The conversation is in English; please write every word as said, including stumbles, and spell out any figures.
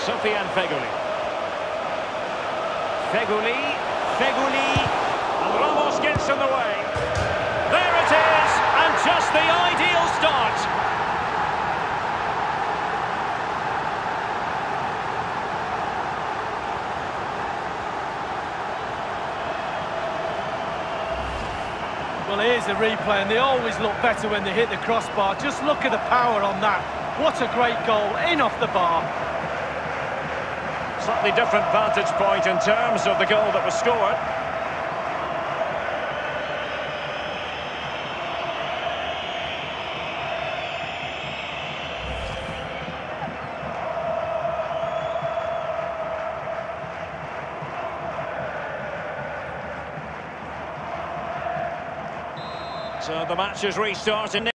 Sofiane Feghouli. Feghouli, Feghouli, and Ramos gets in the way. There it is, and just the ideal start. Well, here's the replay, and they always look better when they hit the crossbar. Just look at the power on that. What a great goal, in off the bar. Slightly different vantage point in terms of the goal that was scored. So the match is restarting.